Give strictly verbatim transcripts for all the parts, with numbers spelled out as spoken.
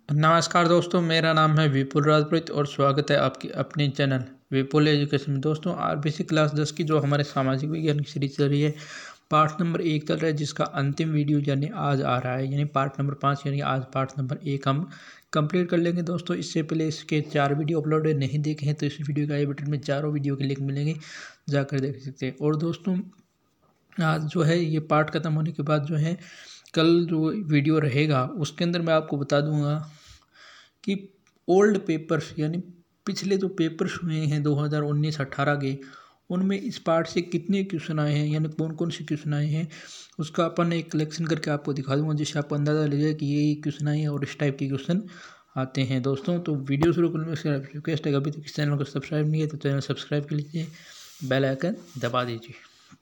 नमस्कार दोस्तों, मेरा नाम है विपुल राजपूत और स्वागत है आपकी अपने चैनल विपुल एजुकेशन में। दोस्तों, आरबीसी क्लास दस की जो हमारे सामाजिक विज्ञान की सीरीज चल रही है, पार्ट नंबर एक चल रहा है, जिसका अंतिम वीडियो यानी आज आ रहा है, यानी पार्ट नंबर पाँच, यानी आज पार्ट नंबर एक हम कंप्लीट कर लेंगे। दोस्तों, इससे पहले इसके चार वीडियो अपलोड नहीं देखे हैं तो इस वीडियो के आई बटन में चारों वीडियो के लिंक मिलेंगे, जाकर देख सकते हैं। और दोस्तों, आज जो है ये पार्ट खत्म होने के बाद जो है कल जो वीडियो रहेगा उसके अंदर मैं आपको बता दूंगा कि ओल्ड पेपर्स यानी पिछले जो पेपर्स हुए हैं दो हज़ार उन्नीस अठारह के, उनमें इस पार्ट से कितने क्वेश्चन आए हैं, यानी कौन कौन से क्वेश्चन आए हैं, उसका अपन एक कलेक्शन करके आपको दिखा दूंगा, जिससे आपको अंदाज़ा लग जाए कि ये क्वेश्चन आए हैं और इस टाइप के क्वेश्चन आते हैं। दोस्तों, तो वीडियो शुरू करने से रिक्वेस्ट है, अभी तक इस चैनल को सब्सक्राइब नहीं है तो चैनल सब्सक्राइब कर लीजिए, बेल आइकन दबा दीजिए।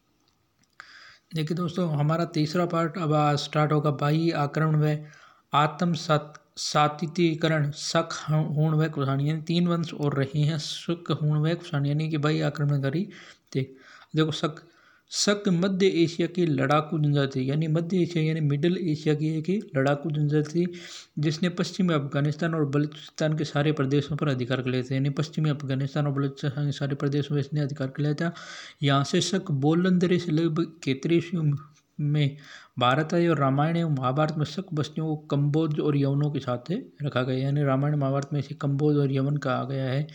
देखिए दोस्तों, हमारा तीसरा पार्ट अब आज स्टार्ट होगा। बाह्य आक्रमण व आत्म सातितीकरण शक हूण व कुषाण, यानी तीन वंश और रहे हैं शक हूण व कुषाण, यानी कि बाह्य आक्रमणकारी थे। देखो, शक शक मध्य एशिया की लड़ाकू जनजाति, यानी मध्य एशिया यानी मिडिल एशिया की एक लड़ाकू जनजाति, जिसने पश्चिमी अफगानिस्तान और बलूचिस्तान के सारे प्रदेशों पर अधिकार कर लिया था। यानी पश्चिमी अफगानिस्तान और बलूचिस्तान के सारे प्रदेशों में इसने अधिकार कर लिया था। यहाँ से शक बोलंदरे से लगभग इकहत्तर ईस्वी में भारत आए और रामायण एवं महाभारत में शक बस्तियों को कम्बोज और यवनों के साथ रखा गया। यानी रामायण महाभारत में इसे कम्बोज और यवन कहा गया है।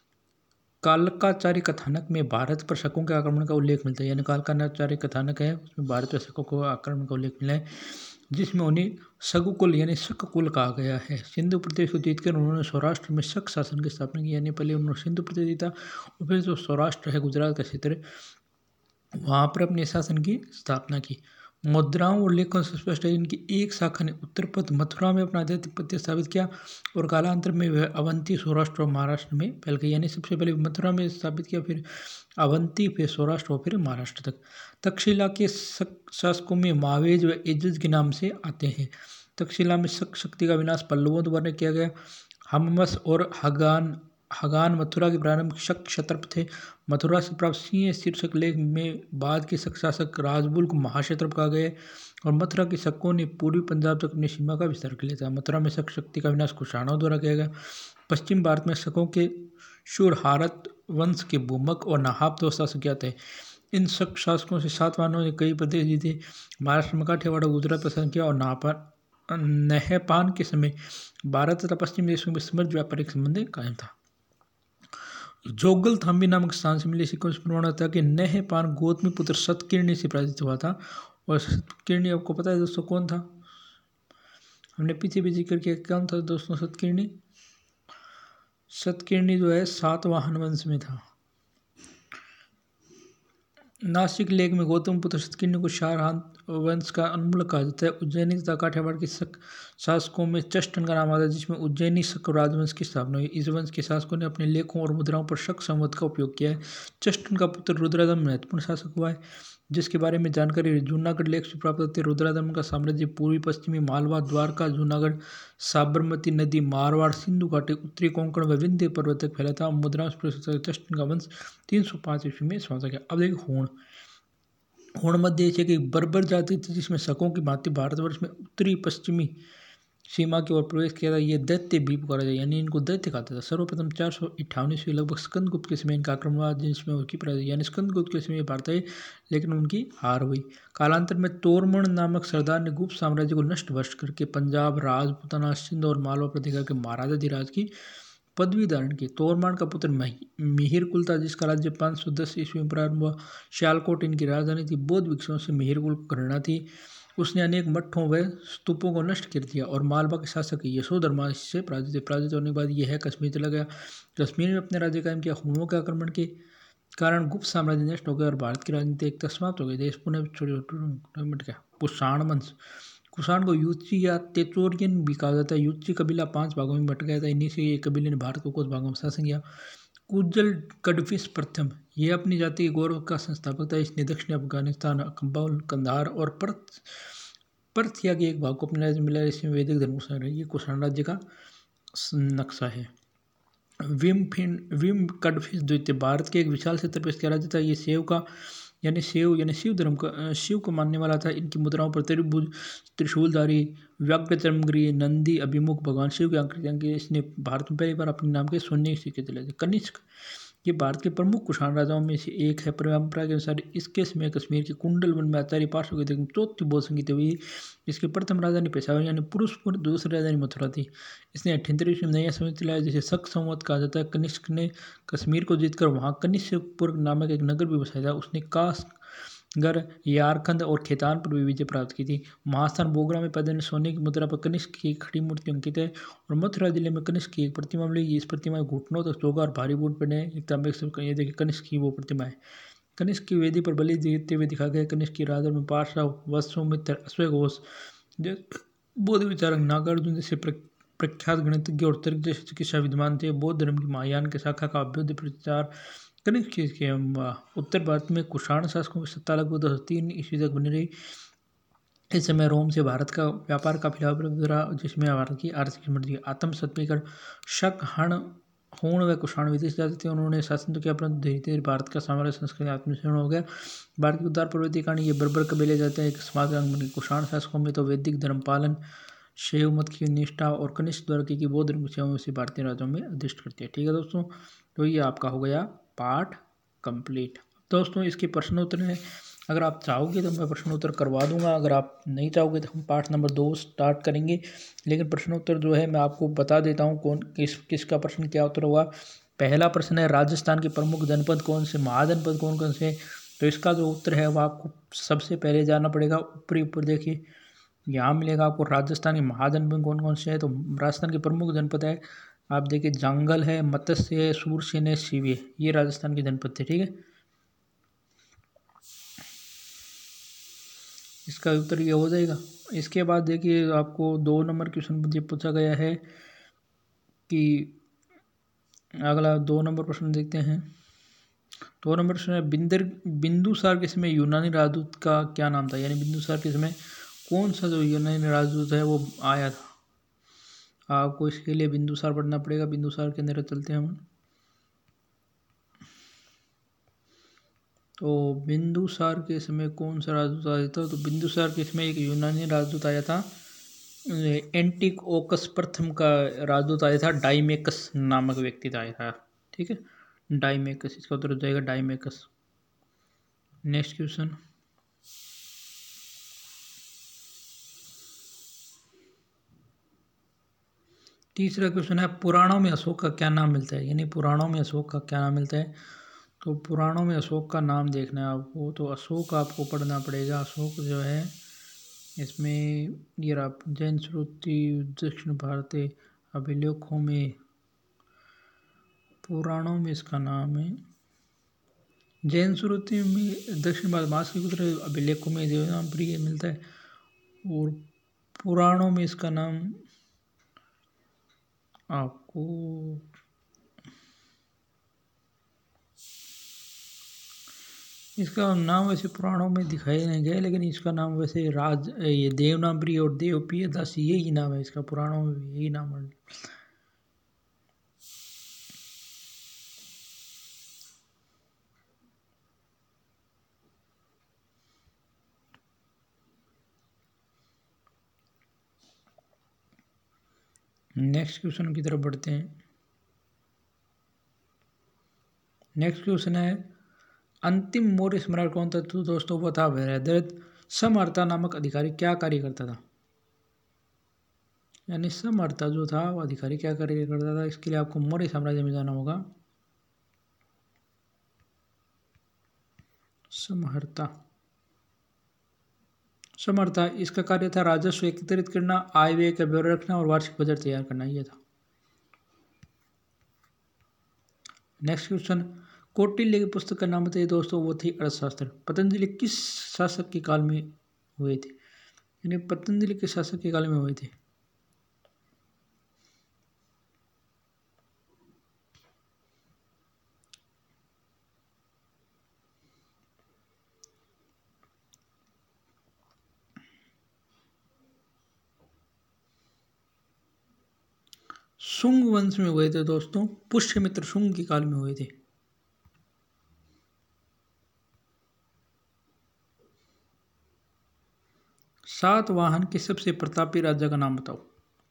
कालकाचार्य कथानक में भारत पर शकों के आक्रमण का उल्लेख मिलता है। यानी कालकाचार्य कथानक है, उसमें भारत पर शकों को आक्रमण का उल्लेख मिला है, जिसमें उन्हें शकुकुल यानी शककुल कहा गया है। सिंधु प्रदेश को जीतकर उन्होंने सौराष्ट्र में शक शासन की स्थापना की। यानी पहले उन्होंने सिंधु प्रदेश जीता और फिर जो सौराष्ट्र है, गुजरात का क्षेत्र, वहाँ पर अपने शासन की स्थापना की। मुद्राओं और लेखों से स्पष्ट है इनकी एक शाखा ने उत्तर पथ मथुरा में अपना आधिपत्य स्थापित किया और कालांतर में वह अवंती, सौराष्ट्र और महाराष्ट्र में फैल गई। यानी सबसे पहले मथुरा में स्थापित किया, फिर अवंती, फिर सौराष्ट्र और फिर महाराष्ट्र तक। तक्षशिला के शासकों में मावेज व एजज के नाम से आते हैं। तक्षशिला में शक शक्ति का विनाश पल्लवों द्वारा किया गया। हमवस और हगान हगान मथुरा के प्रारंभ शक क्षत्रप थे। मथुरा से प्राप्त सिंह शीर्षक लेख में बाद के शक शासक राजबुल को महाक्षत्रप कहा गया और मथुरा के शकों ने पूर्वी पंजाब तक अपनी सीमा का विस्तार कर लिया था। मथुरा में शक शक्ति का विनाश कुषाणों द्वारा किया गया। पश्चिम भारत में शकों के शूरहारत वंश के भूमक और नहाब दो शासक ज्ञात है। इन शक शासकों से सातवाहनों ने कई प्रदेश जीते। महाराष्ट्र में काठियावाड़, गुजरात पर शासन किया और नाहपान नहपान के समय भारत तथा पश्चिम देशों में समृद्ध व्यापारिक संबंध कायम था। जोगल थाम्बी नामक स्थान से मिले सिक्कों से प्रमाण होता है कि नहपान गौतमी पुत्र सतकीर्णी से पराजित हुआ था। और सतकीर्णी आपको पता है दोस्तों कौन था, हमने पीछे भी जिक्र किया। कौन था दोस्तों सतकीर्णी? सतकीर्णी जो है सातवाहन वंश में था। नासिक लेख में गौतम पुत्र सतकीर्णी को शारहान वंश का अनुमूलक कहा जाता है। उज्जैनी तथा काठियावाड़ के शक शासकों में चष्टन का नाम आता है, जिसमें उज्जैनी शक राजवंश की स्थापना हुई। इस वंश के शासकों ने अपने लेखों और मुद्राओं पर शक संवत का उपयोग किया है। चष्टन का पुत्र रुद्रदम्न महत्वपूर्ण शासक हुआ है, जिसके बारे में जानकारी जूनागढ़ लेख से प्राप्त होती है। रुद्रदम्न का साम्राज्य पूर्वी पश्चिमी मालवा, द्वारका, जूनागढ़, साबरमती नदी, मारवाड़, सिंधु घाटी, उत्तरी कोंकण व विंध्य पर्वत तक फैला था। मुद्राओं से चष्टन का वंश तीन सौ पाँच ईस्वी में समाप्त गया। अब देखिए हूण हूण मध्य एशिया की बर्बर जाति थी, जिसमें शकों की भांति भारतवर्ष में उत्तरी पश्चिमी सीमा की ओर प्रवेश किया था। ये दैत्य भी पुकारा जाए, यानी इनको दैत्य कहता था। सर्वप्रथम चार सौ अट्ठावन ईस्वी लगभग स्कंदगुप्त के समय इनका आक्रमण हुआ, जिसमें उनकी पराजय, यानी स्कंदगुप्त के समय भारत आई लेकिन उनकी हार हुई। कालांतर में तोरमण नामक सरदार ने गुप्त साम्राज्य को नष्ट भ्रष्ट करके पंजाब, राजपूताना, सिंध और मालवा पर दिखा के महाराजाधिराज की पदवी धारण की। तोरमान का पुत्र मिहिर कुल था, जिसका राज्य पाँच सौ दस ईस्वी में प्रारंभ हुआ। सियालकोट इनकी राजधानी थी। बौद्ध भिक्षुओं से मिहिर कुल को घृणा थी। उसने अनेक मठों व स्तूपों को नष्ट कर दिया और मालवा के शासक यशोधर्मा से पराजित पराजित होने के बाद यह कश्मीर चला गया। कश्मीर में अपने राज्य कायम किया। हूणों के आक्रमण के कारण गुप्त साम्राज्य नष्ट हो गया और भारत की राजनीति एक समाप्त हो गई। देश पुनः छोटे गया। कुषाण वंश कुषाण को यूची या तेचोरियन भी कहा जाता है। यूची कबीला पांच भागों में बट गया था। इन्हीं से एक कबीले ने भारत को कुछ भागों में शासन किया। कुजल कडफिस प्रथम ये अपनी जाति के गौरव का संस्थापक था। इसने दक्षिण अफगानिस्तान, कंबाउल, कंधार और पर्थ पर्थिया के एक भाग को अपने राज्य में मिला। इसमें वैदिक धर्म को ये कुषाण राज्य का नक्शा है। विम फिन विम कडफिस द्वितीय भारत के एक विशाल क्षेत्र पर इसका राज्य था। ये सेव का यानी शिव यानी शिव धर्म का शिव को मानने वाला था। इनकी मुद्राओं पर त्रिभुज, त्रिशूलधारी, व्याघ्र चर्मगृह, नंदी अभिमुख भगवान शिव की आकृतियां की। इसने भारत में पहली बार अपने नाम के सोने के सिक्के चले थे। कनिष्क ये भारत के प्रमुख कुषाण राजाओं में से एक है। परंपरा के अनुसार इसके समय कश्मीर के कुंडल वन में आचार्य पार्श्व की चौथी बोध संगीत हुई। इसके प्रथम राजधानी पेशावर यानी पुरुषपुर, दूसरी राजधानी मथुरा थी। इसने अठहत्तर ईस्वी में नया समय चलाया जिसे शक संवत कहा जाता है। कनिष्क ने कश्मीर को जीतकर वहां कनिष्कपुर नामक एक नगर भी बसाया था। उसने कासगढ़, यारखंड और खेतान पर भी विजय प्राप्त की थी। महास्थान बोगरा में पैदा सोने की मुद्रा पर कनिष्क की एक खड़ी मूर्ति अंकित है और मथुरा जिले में कनिष्क की एक प्रतिमा मिली। इस प्रतिमा घुटनों तक चौगा और भारी बूट पहने एक तांबे से ये देखिए कनिष्क की वो प्रतिमा है। कनिष्क की वेदी पर बलि देते हुए दिखा गया। कनिष्क की राजा में पार्श्व, वत्सुमित्र, अश्वघोष, बौद्ध विचारक नागार्जुन जैसे प्रख्यात गणितज्ञ और तर्क जैसे चिकित्सा विद्वान थे। बौद्ध धर्म की महायान के शाखा का अभ्युदय प्रचार कनिष्क के उत्तर भारत में कुषाण शासकों की सत्ता लगभग दो सौ तीन ईस्वी तक बनी रही। इस समय रोम से भारत का व्यापार काफी लाभप्रद रहा जिसमें भारत की आर्थिक समृद्धि आत्म सत्वीकरण शक हण हूण व कुषाण विदेश जाते थे। उन्होंने शासन तो किया परंतु धीरे धीरे भारत का साम्राज्य संस्कृति आत्मनिर्भर हो गया। भारत के उदार पर्वतीय कारण ये बर्बर कबीले जाते हैं एक समाज अंग बन गए। कुषाण शासकों में तो वैदिक धर्म पालन, शैव मत की निष्ठा और कनिष्क द्वारा की बौद्ध धर्म की सेवाओं से भारतीय राज्यों में अधिष्ठ करती है। ठीक है दोस्तों, तो ये आपका हो गया पार्ट कंप्लीट। दोस्तों इसके प्रश्न उत्तर हैं, अगर आप चाहोगे तो मैं प्रश्न उत्तर करवा दूंगा, अगर आप नहीं चाहोगे तो हम पार्ट नंबर दो स्टार्ट करेंगे। लेकिन प्रश्न उत्तर जो है मैं आपको बता देता हूँ कौन किस किसका प्रश्न क्या उत्तर होगा। पहला प्रश्न है राजस्थान के प्रमुख जनपद कौन से, महाजनपद कौन कौन से। तो इसका जो उत्तर है वह आपको सबसे पहले जाना पड़ेगा। ऊपरी ऊपर देखिए यहाँ मिलेगा आपको राजस्थान के महाजनपद कौन कौन से है। तो राजस्थान के प्रमुख जनपद है आप देखिए जांगल है, मत्स्य है, सूरसेन है, सीवी है, ये राजस्थान के जनपद थे। ठीक है, इसका उत्तर ये हो जाएगा। इसके बाद देखिए आपको दो नंबर क्वेश्चन ये पूछा गया है कि अगला दो नंबर प्रश्न देखते हैं। दो नंबर प्रश्न है बिंदर बिंदुसार के समय यूनानी राजदूत का क्या नाम था, यानी बिंदुसार के समय कौन सा जो यूनानी राजदूत है वो आया था। आपको इसके लिए बिंदुसार पढ़ना पड़ेगा। बिंदुसार के अंदर चलते हैं हम। तो बिंदुसार के समय कौन सा राजदूत आया था, तो बिंदुसार के समय एक यूनानी राजदूत आया था। एंटिओकस प्रथम का राजदूत आया था, डाइमेकस नामक व्यक्ति आया था। ठीक है, डाइमेकस, इसका उत्तर हो जाएगा डाइमेकस। नेक्स्ट क्वेश्चन, तीसरा क्वेश्चन है पुराणों में अशोक का क्या नाम मिलता है, यानी पुराणों में अशोक का क्या नाम मिलता है। तो पुराणों में अशोक का नाम देखना है आपको, तो अशोक आपको पढ़ना पड़ेगा। अशोक जो है इसमें ये आप जैन श्रुति दक्षिण भारतीय अभिलेखों में पुराणों में इसका नाम है। जैन श्रुति में दक्षिण भारत मास के कुछ अभिलेखों में जो नाम प्रिय मिलता है और पुराणों में इसका नाम आपको इसका नाम वैसे पुराणों में दिखाई नहीं गया, लेकिन इसका नाम वैसे राज ये देवनागरी और देवप्रिय दासी यही नाम है इसका, पुराणों में भी यही नाम है। नेक्स्ट क्वेश्चन की तरफ बढ़ते हैं। नेक्स्ट क्वेश्चन है अंतिम मौर्य सम्राट कौन था। तो दोस्तों वो था वृहद्रथ। समहर्ता नामक अधिकारी क्या कार्य करता था, यानी समहर्ता जो था वो अधिकारी क्या कार्य करता था। इसके लिए आपको मौर्य साम्राज्य में जाना होगा। समहर्ता समहर्ता इसका कार्य था राजस्व एकत्रित करना, आय व्यय का ब्यौरा रखना और वार्षिक बजट तैयार करना, यह था। नेक्स्ट क्वेश्चन, कौटिल्य की पुस्तक का नाम बताइए दोस्तों। वो थी अर्थशास्त्र। पतंजलि किस शासक के काल में हुए थे, यानी पतंजलि किस शासक के काल में हुए थे। शुंग वंश में हुए थे दोस्तों, पुष्यमित्र शुंग के काल में हुए थे। सातवाहन के सबसे प्रतापी राजा का नाम बताओ।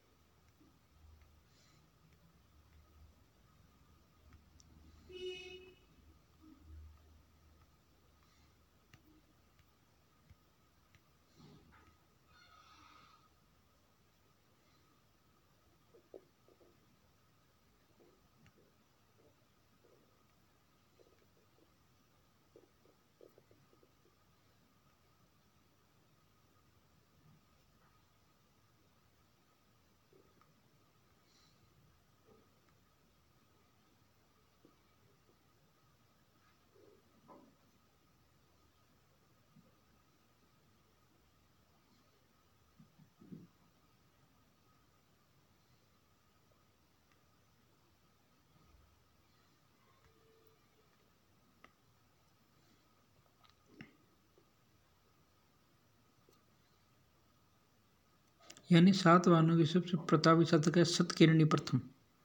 यानी सातवाहनों की सबसे प्रतापी शासक है सतकर्णी प्रथम।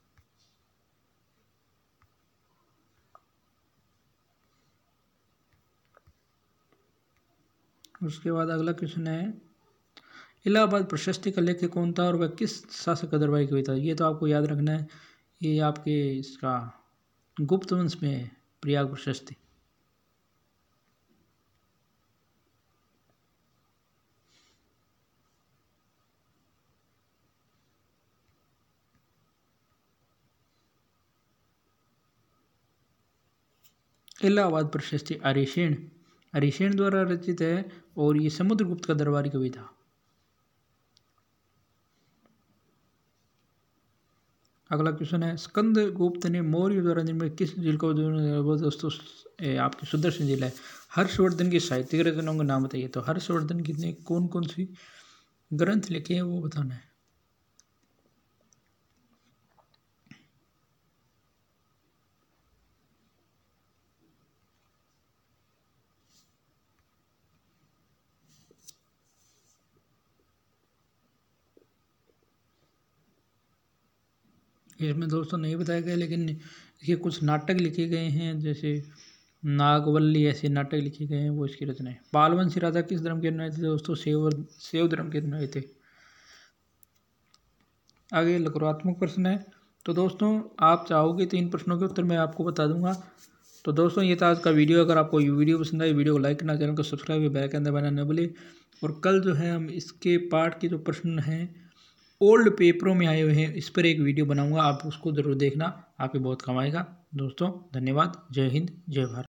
उसके बाद अगला क्वेश्चन है, इलाहाबाद प्रशस्ति का लेखक कौन था और वह किस शासक का दरबारी कवि था। ये तो आपको याद रखना है, ये आपके इसका गुप्त वंश में है प्रयाग प्रशस्ति। इलाहाबाद प्रशस्ति अरिसेन अरिसेन द्वारा रचित है और ये समुद्रगुप्त का दरबारी कवि था। अगला क्वेश्चन है, स्कंद गुप्त ने मौर्य द्वारा निर्मित किस झील को, दोस्तों आपकी सुदर्शन झील है। हर्षवर्धन की साहित्यिक रचनाओं का नाम बताइए। तो हर्षवर्धन की ने कौन कौन सी ग्रंथ लिखे हैं वो बताना है। इसमें दोस्तों नहीं बताया गया, लेकिन इसके कुछ नाटक लिखे गए हैं, जैसे नागवल्ली, ऐसे नाटक लिखे गए हैं, वो इसकी रचना है। पालवंशी राजा किस धर्म के अनुयायी थे दोस्तों। शैव शैव धर्म के अनुयायी थे। आगे लघुरात्मक प्रश्न है। तो दोस्तों आप चाहोगे तो इन प्रश्नों के उत्तर मैं आपको बता दूंगा। तो दोस्तों ये था आज का वीडियो। अगर आपको ये वीडियो पसंद आई, वीडियो को लाइक करना, चैनल को सब्सक्राइब, बेल आइकन दबाना न भूलें। और कल जो है हम इसके पार्ट के जो प्रश्न हैं ओल्ड पेपरों में आए हुए हैं, इस पर एक वीडियो बनाऊंगा, आप उसको जरूर देखना, आपके बहुत काम आएगा। दोस्तों धन्यवाद। जय हिंद, जय भारत।